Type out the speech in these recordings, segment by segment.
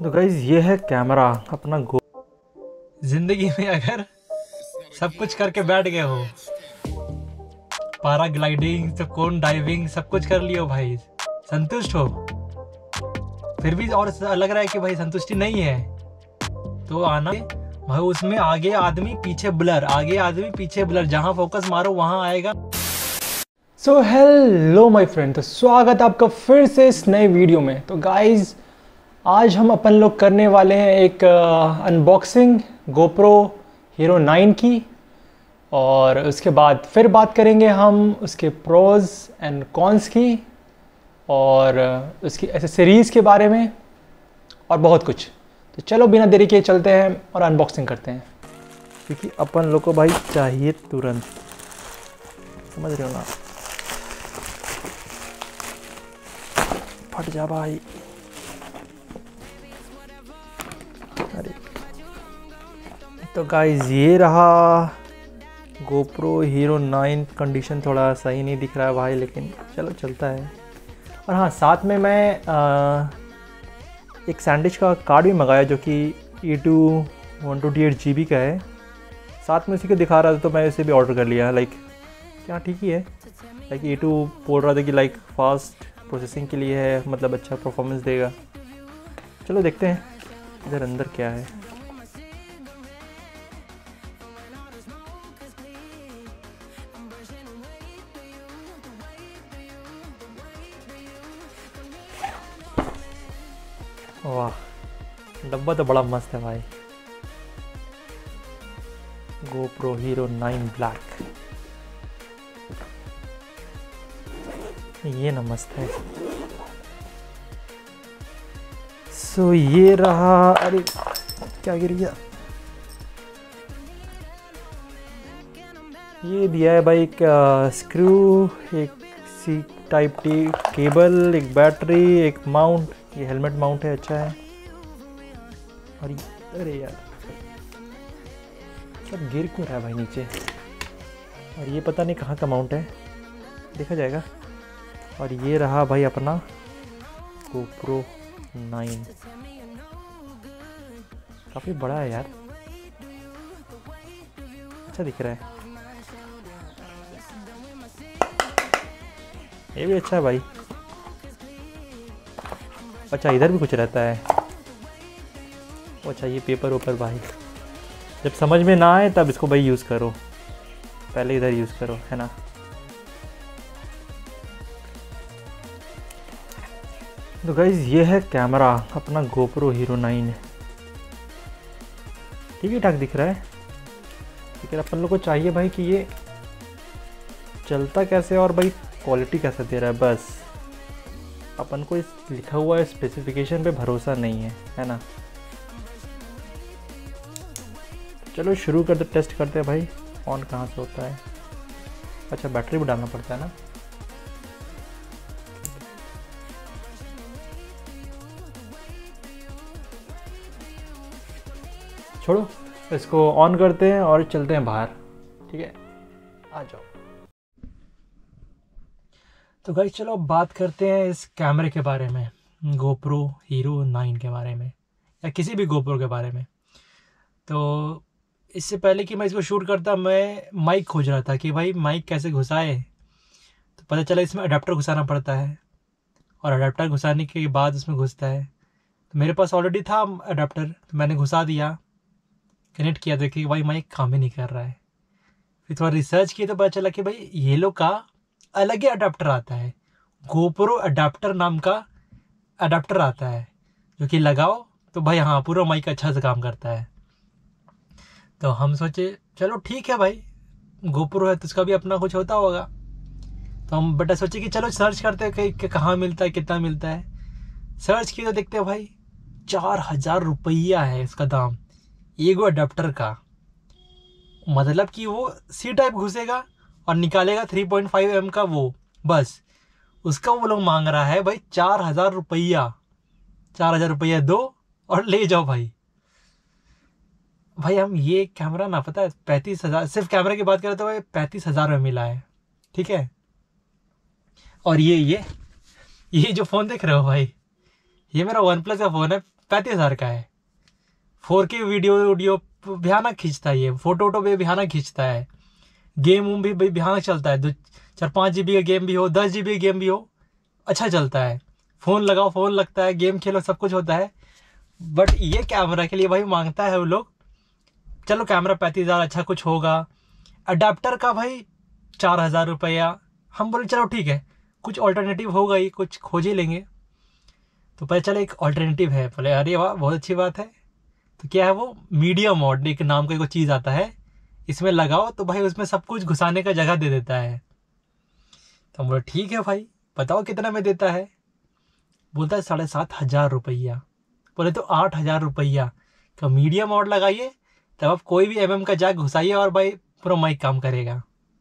तो गाइज ये है कैमरा अपना जिंदगी में अगर सब कुछ करके बैठ गए हो, पैराग्लाइडिंग तो कौन डाइविंग सब कुछ कर लियो भाई, संतुष्ट हो, फिर भी और लग रहा है कि भाई संतुष्टि नहीं है, तो आना भाई उसमें आगे आदमी पीछे ब्लर, आगे आदमी पीछे ब्लर, जहां फोकस मारो वहां आएगा। सो हेलो माय फ्रेंड, तो स्वागत आपका फिर से इस नए वीडियो में। तो गाइज आज हम अपन लोग करने वाले हैं एक अनबॉक्सिंग GoPro Hero 9 की, और उसके बाद फिर बात करेंगे हम उसके प्रोज एंड कॉन्स की और उसकी एसेसरीज़ के बारे में और बहुत कुछ। तो चलो बिना देरी के चलते हैं और अनबॉक्सिंग करते हैं, क्योंकि अपन लोग को भाई चाहिए तुरंत, समझ रहे हो ना। फट जा भाई। अरे तो गाइस ये रहा GoPro Hero 9। कंडीशन थोड़ा सही नहीं दिख रहा है भाई, लेकिन चलो चलता है। और हाँ, साथ में मैं एक सैंडविच का कार्ड भी मंगाया जो कि E2 128 GB का है, साथ में उसी को दिखा रहा था, तो मैं इसे भी ऑर्डर कर लिया। लाइक क्या ठीक ही है, लाइक E2 बोल रहा था कि लाइक फास्ट प्रोसेसिंग के लिए है, मतलब अच्छा परफॉर्मेंस देगा। चलो देखते हैं इधर अंदर क्या है। वाह, डब्बा तो बड़ा मस्त है भाई। GoPro Hero 9 ब्लैक, ये ना मस्त है। सो ये रहा। अरे क्या गिर गया। ये दिया है भाई एक स्क्रू, एक सी टाइप टी केबल, एक बैटरी, एक माउंट। ये हेलमेट माउंट है, अच्छा है। और अरे यार सब गिर क्यों रहा है भाई नीचे। और ये पता नहीं कहाँ का माउंट है, देखा जाएगा। और ये रहा भाई अपना GoPro 9, काफ़ी बड़ा है यार, अच्छा दिख रहा है। ये भी अच्छा है भाई। अच्छा इधर भी कुछ रहता है। अच्छा ये पेपर ऊपर भाई, जब समझ में ना आए तब इसको भाई यूज़ करो, पहले इधर यूज़ करो, है ना। तो गाइज ये है कैमरा अपना GoPro Hero 9। ठीक ही ठाक दिख रहा है, लेकिन अपन लोग को चाहिए भाई कि ये चलता कैसे और भाई क्वालिटी कैसे दे रहा है। बस अपन को इस लिखा हुआ है स्पेसिफिकेशन पे भरोसा नहीं है ना। चलो शुरू करते, टेस्ट करते हैं भाई ऑन कहाँ से होता है। अच्छा बैटरी भी डालना पड़ता है ना। छोड़ो, इसको ऑन करते हैं और चलते हैं बाहर, ठीक है, आ जाओ। तो गाइस चलो अब बात करते हैं इस कैमरे के बारे में, GoPro Hero 9 के बारे में, या किसी भी GoPro के बारे में। तो इससे पहले कि मैं इसको शूट करता, मैं माइक खोज रहा था कि भाई माइक कैसे घुसाए। तो पता चला इसमें अडेप्टर घुसाना पड़ता है, और अडेप्टर घुसाने के बाद उसमें घुसता है। तो मेरे पास ऑलरेडी था अडेप्टर, तो मैंने घुसा दिया, कनेक्ट किया, देखिए भाई माइक काम ही नहीं कर रहा है। फिर थोड़ा रिसर्च किया तो पता चला कि भाई ये लोग का अलग ही अडाप्टर आता है, GoPro अडाप्टर नाम का अडाप्टर आता है, जो कि लगाओ तो भाई हाँ पूरा माइक अच्छा से काम करता है। तो हम सोचे चलो ठीक है भाई, GoPro है तो उसका भी अपना कुछ होता होगा। तो हम बेटा सोचे कि चलो सर्च करते हैं कि कहाँ मिलता है, कितना मिलता है। सर्च किया तो देखते हैं भाई 4000 रुपया है इसका दाम, एगो अडाप्टर का। मतलब कि वो सी टाइप घुसेगा और निकालेगा 3.5 mm का, वो बस उसका वो लोग मांग रहा है भाई 4000 रुपया। 4000 रुपया दो और ले जाओ भाई। भाई हम ये कैमरा ना पता है 35,000, सिर्फ कैमरे की बात करें तो भाई 35,000 में मिला है, ठीक है। और ये जो फ़ोन देख रहे हो भाई, ये मेरा वन प्लस का फ़ोन है, 35,000 का है। 4K वीडियो भयानक खींचता है, ये फोटो वोटो भी भयानक खींचता है, गेम वूम भी भयानक चलता है। 4-5 GB का गेम भी हो, 10 GB का गेम भी हो, अच्छा चलता है। फ़ोन लगाओ, फ़ोन लगता है, गेम खेलो, सब कुछ होता है। बट ये कैमरा के लिए भाई मांगता है वो लोग। चलो कैमरा 35,000 अच्छा कुछ होगा, अडाप्टर का भाई 4,000 रुपया। हम बोले चलो ठीक है, कुछ ऑल्टरनेटिव होगा ही, कुछ खोज ही लेंगे। तो पता चला एक ऑल्टरनेटिव है। बोले अरे वाह, बहुत अच्छी बात है। तो क्या है वो, मीडिया मोड एक नाम का कोई चीज़ आता है, इसमें लगाओ तो भाई उसमें सब कुछ घुसाने का जगह दे देता है। तो हम बोले ठीक है भाई, बताओ कितना में देता है। बोलता है 7,500 रुपया। बोले तो 8,000 रुपया का मीडिया मोड लगाइए, तब आप कोई भी का जैक घुसाइए और भाई पूरा माइक काम करेगा।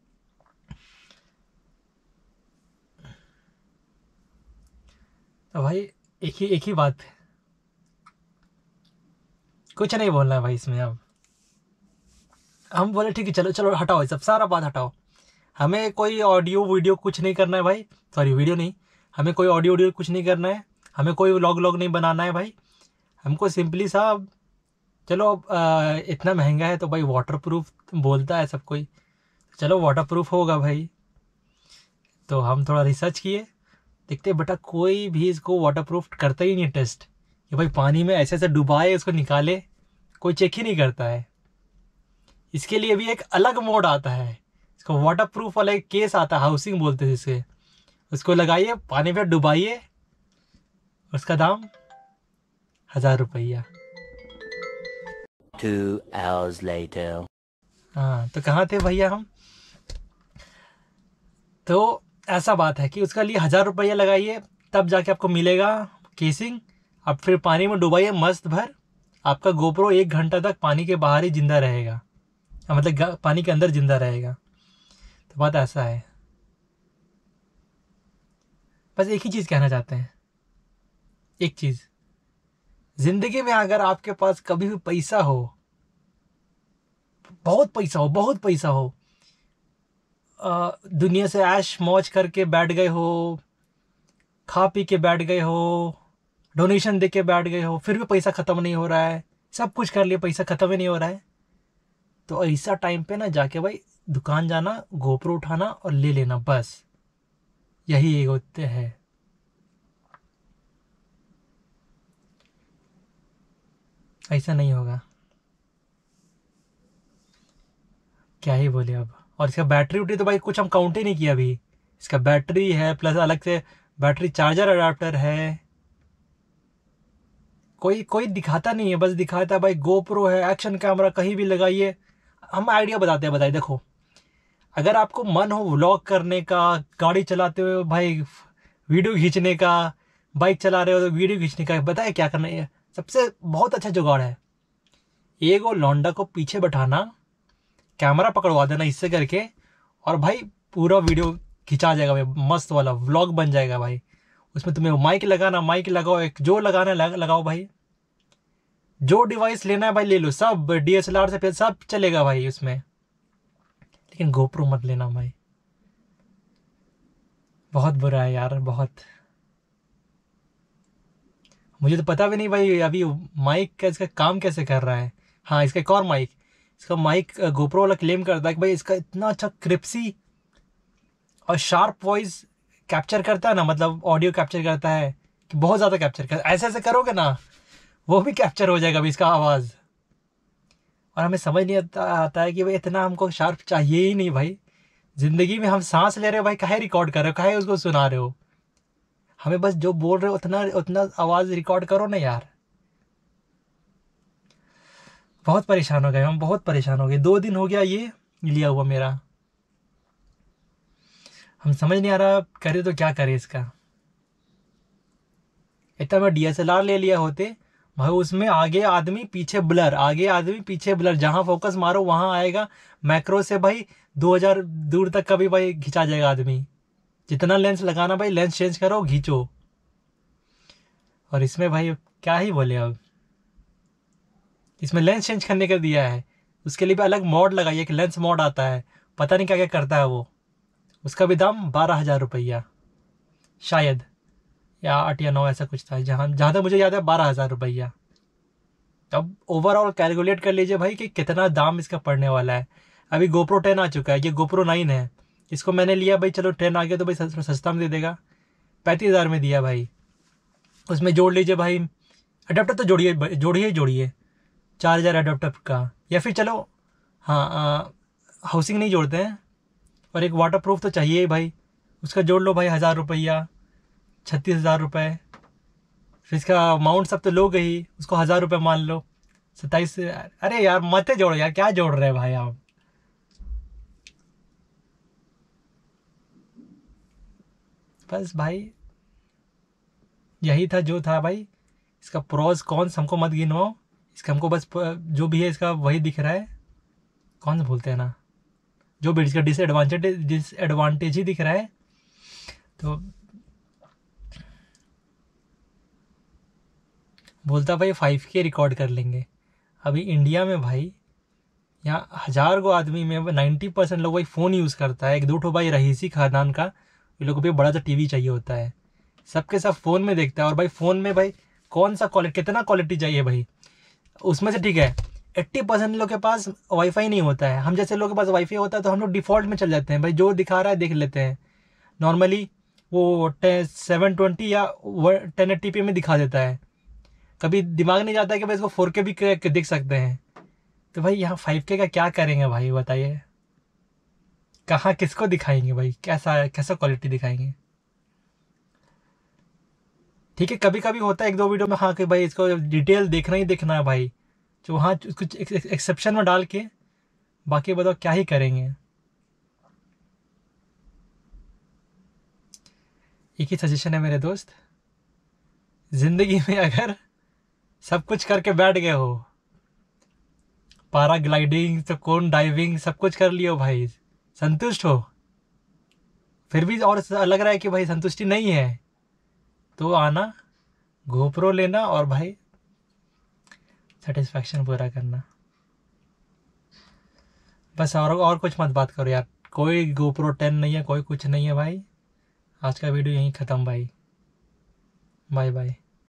तो भाई एक ही बात, कुछ नहीं बोलना है भाई इसमें। अब हम बोले ठीक है, चलो चलो हटाओ, सब सारा बात हटाओ। हमें कोई ऑडियो वीडियो कुछ नहीं करना है भाई, सॉरी वीडियो नहीं, हमें कोई ऑडियो वीडियो कुछ नहीं करना है, हमें कोई व्लॉग नहीं बनाना है भाई। हमको सिंपली सा, चलो इतना महंगा है तो भाई वाटर प्रूफ बोलता है सब कोई, चलो वाटर प्रूफ होगा भाई। तो हम थोड़ा रिसर्च किए, देखते बेटा कोई भी इसको वाटर प्रूफ करता ही नहीं टेस्ट, कि भाई पानी में ऐसे ऐसे डुबाए उसको निकाले, कोई चेक ही नहीं करता है। इसके लिए भी एक अलग मोड आता है, इसको वाटर प्रूफ वाला एक केस आता है, हाउसिंग बोलते हैं जिसे। उसको लगाइए, पानी में डुबाइए, उसका दाम 1,000 रुपया। 2 hours later. हाँ, तो कहाँ थे भैया हम। तो ऐसा बात है कि उसका लिए 1,000 रुपया लगाइए, तब जाके आपको मिलेगा केसिंग। आप फिर पानी में डुबाइए मस्त भर, आपका गोप्रो 1 घंटा तक पानी के बाहर ही जिंदा रहेगा, मतलब पानी के अंदर जिंदा रहेगा। तो बात ऐसा है। बस एक ही चीज़ कहना चाहते हैं, एक चीज़, जिंदगी में अगर आपके पास कभी भी पैसा हो, बहुत पैसा हो, बहुत पैसा हो, दुनिया से ऐश मौज करके बैठ गए हो, खा पी के बैठ गए हो, डोनेशन दे के बैठ गए हो, फिर भी पैसा ख़त्म नहीं हो रहा है, सब कुछ कर लिया, पैसा ख़त्म ही नहीं हो रहा है, तो ऐसा टाइम पे ना जाके भाई दुकान जाना, गोप्रो उठाना और ले लेना, बस यही एक होते है। ऐसा नहीं होगा, क्या ही बोले अब। और इसका बैटरी उटरी तो भाई कुछ हम काउंट ही नहीं किया अभी। इसका बैटरी है, प्लस अलग से बैटरी चार्जर अडाप्टर है, कोई दिखाता नहीं है, बस दिखाता है भाई गोप्रो है, एक्शन कैमरा कहीं भी लगाइए। हम आइडिया बताते हैं, बताइए देखो, अगर आपको मन हो व्लॉग करने का, गाड़ी चलाते हुए भाई वीडियो खींचने का, बाइक चला रहे हो तो वीडियो खींचने का, बताए क्या करना है। सबसे बहुत अच्छा जुगाड़ है, एक वो लौंडा को पीछे बैठाना, कैमरा पकड़वा देना इससे करके, और भाई पूरा वीडियो खिंचा जाएगा भाई, मस्त वाला व्लॉग बन जाएगा भाई। उसमें तुम्हें माइक लगाना, माइक लगाओ, एक जो लगाना लगाओ भाई, जो डिवाइस लेना है भाई ले लो, सब DSLR से फिर सब चलेगा भाई उसमें, लेकिन गोप्रो मत लेना भाई, बहुत बुरा है यार, बहुत। मुझे तो पता भी नहीं भाई अभी माइक का इसका काम कैसे कर रहा है। हाँ, इसका एक और माइक, इसका माइक गोप्रो वाला क्लेम करता है कि भाई इसका इतना अच्छा क्रिप्सी और शार्प वॉइस कैप्चर करता है ना, मतलब ऑडियो कैप्चर करता है कि बहुत ज़्यादा कैप्चर करता है, ऐसे ऐसे करोगे ना वो भी कैप्चर हो जाएगा अभी इसका आवाज़। और हमें समझ नहीं आता है कि भाई इतना हमको शार्प चाहिए ही नहीं भाई, ज़िंदगी में हम सांस ले रहे हो भाई, काहे रिकॉर्ड कर रहे हो, काहे उसको सुना रहे हो, हमें बस जो बोल रहे हो उतना उतना आवाज़ रिकॉर्ड करो ना यार। बहुत परेशान हो गए हम, बहुत परेशान हो गए, 2 दिन हो गया ये लिया हुआ मेरा, हम समझ नहीं आ रहा करे तो क्या करे इसका। इतना मैं DSLR ले लिया होते भाई, उसमें आगे आदमी पीछे ब्लर, आगे आदमी पीछे ब्लर, जहां फोकस मारो वहां आएगा, मैक्रो से भाई 2000 दूर तक का भी भाई खिंचा जाएगा आदमी। जितना लेंस लगाना भाई, लेंस चेंज करो, खींचो। और इसमें भाई क्या ही बोले अब, इसमें लेंस चेंज करने का दिया है, उसके लिए भी अलग मोड लगाइए, कि लेंस मोड आता है, पता नहीं क्या क्या करता है वो, उसका भी दाम 12,000 रुपया शायद, या 8 या 9 ऐसा कुछ था, जहाँ तक मुझे याद है 12,000 रुपया। अब ओवरऑल कैलकुलेट कर लीजिए भाई कि कितना दाम इसका पड़ने वाला है। अभी GoPro 10 आ चुका है, ये GoPro 9 है। इसको मैंने लिया भाई, चलो 10 आ गया तो भाई सस्ता में दे देगा, 35,000 में दिया भाई। उसमें जोड़ लीजिए भाई, अडेप्टर तो जोड़िए 4,000 अडेप्टर का, या फिर चलो हाँ हाउसिंग नहीं जोड़ते हैं, और एक वाटर प्रूफ तो चाहिए ही भाई, उसका जोड़ लो भाई 1,000 रुपया, 36,000 रुपये। फिर इसका अमाउंट सब तो लोगे ही, उसको 1,000 रुपये मान लो, 27। अरे यार मत जोड़ो यार, क्या जोड़ रहे हैं भाई आप। बस भाई यही था जो था भाई। इसका प्रोज कॉन्स हमको मत गिनवाओ, इसका हमको बस जो भी है इसका वही दिख रहा है, कौन से बोलते हैं ना, जो भी इसका डिसएडवांटेज ही दिख रहा है। तो बोलता भाई 5K रिकॉर्ड कर लेंगे। अभी इंडिया में भाई यहाँ 1,000 गो आदमी में 90% लोग भाई फ़ोन यूज़ करता है। एक दो ठो भाई रहीसी खानदान का, ये लोगों को बड़ा सा टीवी चाहिए होता है, सबके सब फ़ोन में देखता है। और भाई फ़ोन में भाई कौन सा क्वालिटी, कितना क्वालिटी चाहिए भाई, उसमें से ठीक है 80% लोग के पास वाईफाई नहीं होता है। हम जैसे लोगों के पास वाईफाई होता है तो हम लोग डिफ़ॉल्ट में चल जाते हैं भाई, जो दिखा रहा है देख लेते हैं। नॉर्मली वो 720 या 1080p में दिखा देता है, कभी दिमाग नहीं जाता है कि भाई इसको 4K भी देख सकते हैं। तो भाई यहाँ 5K का क्या करेंगे भाई बताइए, कहाँ किसको दिखाएंगे भाई, कैसा कैसा क्वालिटी दिखाएंगे। ठीक है कभी कभी होता है एक दो वीडियो में हाँ कि भाई इसको डिटेल देखना ही देखना है भाई, जो हाँ कुछ एक्सेप्शन में डाल के, बाकी बताओ क्या ही करेंगे। एक ही सजेशन है मेरे दोस्त, जिंदगी में अगर सब कुछ करके बैठ गए हो, पैराग्लाइडिंग तो कौन डाइविंग सब कुछ कर लियो भाई, संतुष्ट हो, फिर भी और लग रहा है कि भाई संतुष्टि नहीं है, तो आना GoPro लेना और भाई सेटिस्फैक्शन पूरा करना। बस और कुछ मत बात करो यार, कोई GoPro 10 नहीं है, कोई कुछ नहीं है भाई। आज का वीडियो यहीं ख़त्म भाई, बाय बाय।